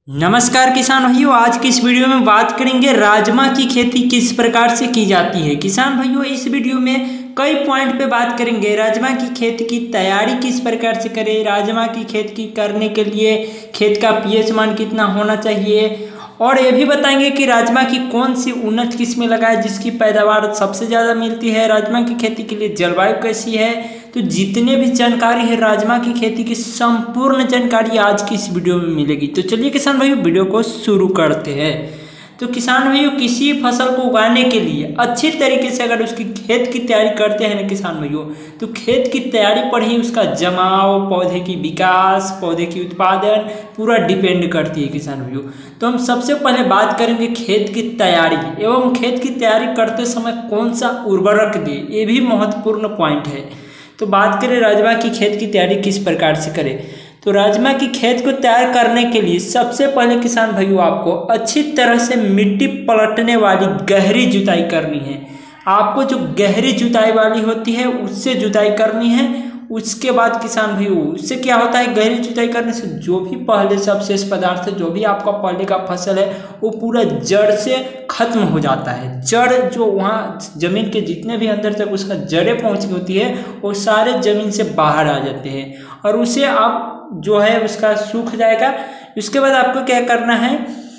नमस्कार किसान भाइयों, आज की इस वीडियो में बात करेंगे राजमा की खेती किस प्रकार से की जाती है। किसान भाइयों, इस वीडियो में कई पॉइंट पे बात करेंगे। राजमा की खेती की तैयारी किस प्रकार से करें, राजमा की खेती की करने के लिए खेत का पीएच मान कितना होना चाहिए, और ये भी बताएंगे कि राजमा की कौन सी उन्नत किस्में लगाए जिसकी पैदावार सबसे ज़्यादा मिलती है। राजमा की खेती के लिए जलवायु कैसी है, तो जितने भी जानकारी है राजमा की खेती की संपूर्ण जानकारी आज की इस वीडियो में मिलेगी। तो चलिए किसान भाइयों, वीडियो को शुरू करते हैं। तो किसान भाइयों, किसी फसल को उगाने के लिए अच्छी तरीके से अगर उसकी खेत की तैयारी करते हैं ना किसान भाइयों, तो खेत की तैयारी पर ही उसका जमाव, पौधे की विकास, पौधे की उत्पादन पूरा डिपेंड करती है किसान भाइयों। तो हम सबसे पहले बात करेंगे खेत की तैयारी एवं खेत की तैयारी करते समय कौन सा उर्वरक दें, ये भी महत्वपूर्ण पॉइंट है। तो बात करें राजमा की खेत की तैयारी किस प्रकार से करें, तो राजमा की खेत को तैयार करने के लिए सबसे पहले किसान भाइयों आपको अच्छी तरह से मिट्टी पलटने वाली गहरी जुताई करनी है। आपको जो गहरी जुताई वाली होती है उससे जुताई करनी है। उसके बाद किसान भाइयों, उससे क्या होता है, गहरी जुताई करने से जो भी पहले से अवशेष पदार्थ है, जो भी आपका पहले का फसल है, वो पूरा जड़ से खत्म हो जाता है। जड़ जो वहाँ जमीन के जितने भी अंदर तक उसका जड़ें पहुँची होती है, वो सारे जमीन से बाहर आ जाते हैं और उसे आप जो है उसका सूख जाएगा। उसके बाद आपको क्या करना है,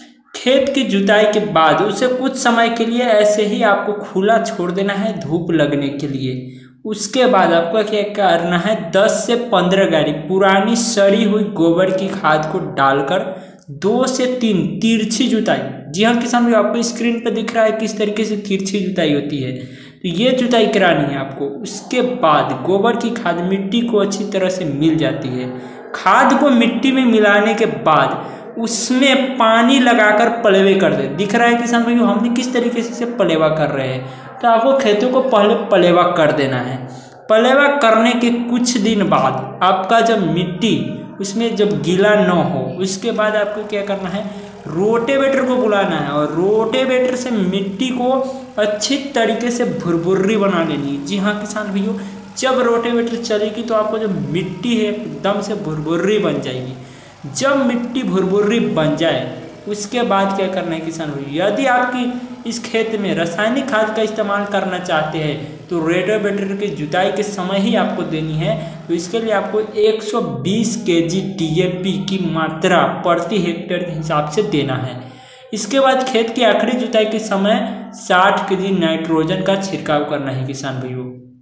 खेत की जुताई के बाद उसे कुछ समय के लिए ऐसे ही आपको खुला छोड़ देना है धूप लगने के लिए। उसके बाद आपको क्या करना है, 10 से 15 गाड़ी पुरानी सड़ी हुई गोबर की खाद को डालकर 2 से 3 तिरछी जुताई, जी हाँ किसान भाई, आपको स्क्रीन पर दिख रहा है किस तरीके से तिरछी जुताई होती है, तो ये जुताई करानी है आपको। उसके बाद गोबर की खाद मिट्टी को अच्छी तरह से मिल जाती है। खाद को मिट्टी में मिलाने के बाद उसमें पानी लगाकर पलेवा कर दे। दिख रहा है किसान भाइयों हमने किस तरीके से पलेवा कर रहे हैं, तो आपको खेतों को पहले पलेवा कर देना है। पलेवा करने के कुछ दिन बाद आपका जब मिट्टी उसमें जब गीला न हो, उसके बाद आपको क्या करना है, रोटेवेटर को बुलाना है और रोटेवेटर से मिट्टी को अच्छी तरीके से भुरभुर्री बना लेनी है। जी हाँ किसान भाइयों, जब रोटेवेटर चलेगी तो आपको जो मिट्टी है एकदम से भुरभुर्री बन जाएगी। जब मिट्टी भुरभुर्री बन जाए उसके बाद क्या करना है किसान भाई, यदि आपकी इस खेत में रासायनिक खाद का इस्तेमाल करना चाहते हैं तो रोटेवेटर की जुताई के समय ही आपको देनी है। तो इसके लिए आपको 120 kg DAP की मात्रा प्रति हेक्टेयर के हिसाब से देना है। इसके बाद खेत की आखिरी जुताई के समय 60 kg नाइट्रोजन का छिड़काव करना है किसान भाइयों।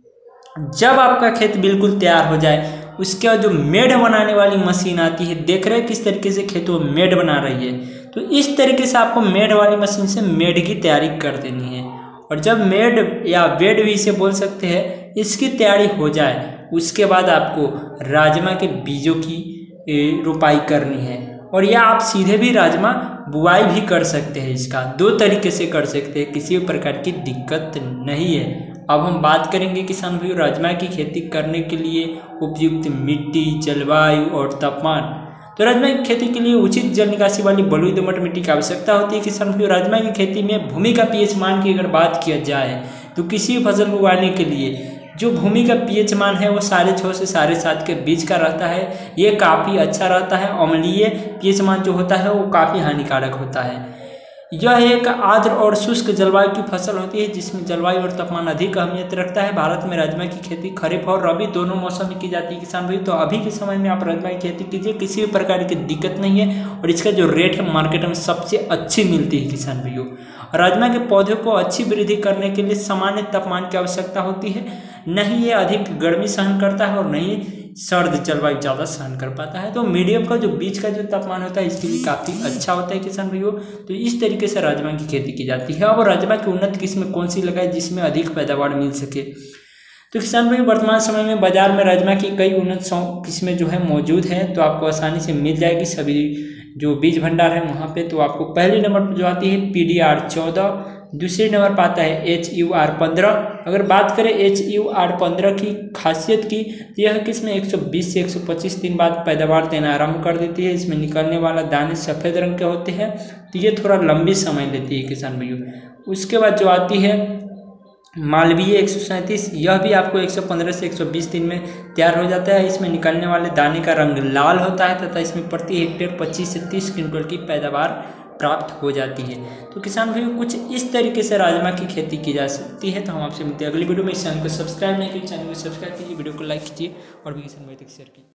जब आपका खेत बिल्कुल तैयार हो जाए उसके बाद जो मेड़ बनाने वाली मशीन आती है, देख रहे हैं किस तरीके से खेतों में मेड़ बना रही है, तो इस तरीके से आपको मेड़ वाली मशीन से मेड़ की तैयारी कर देनी है। और जब मेड़ या बेड भी इसे बोल सकते हैं, इसकी तैयारी हो जाए उसके बाद आपको राजमा के बीजों की रोपाई करनी है। और या आप सीधे भी राजमा बुआई भी कर सकते हैं। इसका 2 तरीके से कर सकते हैं, किसी प्रकार की दिक्कत नहीं है। अब हम बात करेंगे किसान भाइयों राजमा की खेती करने के लिए उपयुक्त मिट्टी, जलवायु और तापमान। तो राजमा की खेती के लिए उचित जल निकासी वाली बलुई दोमट मिट्टी की आवश्यकता होती है किसान भाइयों। राजमा की खेती में भूमि का पीएच मान की अगर बात किया जाए तो किसी फसल को उगाने के लिए जो भूमि का पीएच मान है वो 6.5 से 7.5 के बीच का रहता है। ये काफ़ी अच्छा रहता है। अम्लीय पीएच मान जो होता है वो काफ़ी हानिकारक होता है। यह एक आर्द्र और शुष्क जलवायु की फसल होती है जिसमें जलवायु और तापमान अधिक अहमियत रखता है। भारत में राजमा की खेती खरीफ और रबी दोनों मौसम में की जाती है किसान भाई। तो अभी के समय में आप राजमा की खेती कीजिए, किसी भी प्रकार की दिक्कत नहीं है और इसका जो रेट है मार्केट में सबसे अच्छी मिलती है किसान भाइयों। राजमा के पौधे को अच्छी वृद्धि करने के लिए सामान्य तापमान की आवश्यकता होती है। नहीं ये अधिक गर्मी सहन करता है और नहीं सर्द जलवायु ज़्यादा सहन कर पाता है। तो मीडियम का जो बीच का जो तापमान होता है इसके लिए काफ़ी अच्छा होता है किसान भाइयों। तो इस तरीके से राजमा की खेती की जाती है। अब राजमा की उन्नत किस्में कौन सी लगाए जिसमें अधिक पैदावार मिल सके, तो किसान भाई वर्तमान समय में बाजार में राजमा की कई उन्नत किस्में जो है मौजूद हैं, तो आपको आसानी से मिल जाएगी सभी जो बीज भंडार है वहाँ पे। तो आपको पहले नंबर पर जो आती है PDR 14, दूसरे नंबर पर आता है HUR 15। अगर बात करें HUR 15 की खासियत की, तो यह किस्म 120 से 125 दिन बाद पैदावार देना आरंभ कर देती है। इसमें निकलने वाला दाने सफ़ेद रंग के होते हैं, तो ये थोड़ा लंबी समय लेती है किसान भाइयों। उसके बाद जो आती है मालवीय 137, यह भी आपको 115 से 120 दिन में तैयार हो जाता है। इसमें निकलने वाले दाने का रंग लाल होता है तथा इसमें प्रति हेक्टेयर 25 से 30 क्विंटल की पैदावार प्राप्त हो जाती है। तो किसान भाइयों कुछ इस तरीके से राजमा की खेती की जा सकती है। तो हम आपसे मिलते हैं अगली वीडियो में। इस चैनल को सब्सक्राइब नहीं किया, चैनल को सब्सक्राइब कीजिए, वीडियो को लाइक कीजिए और भी किसान भाई तक शेयर कीजिए।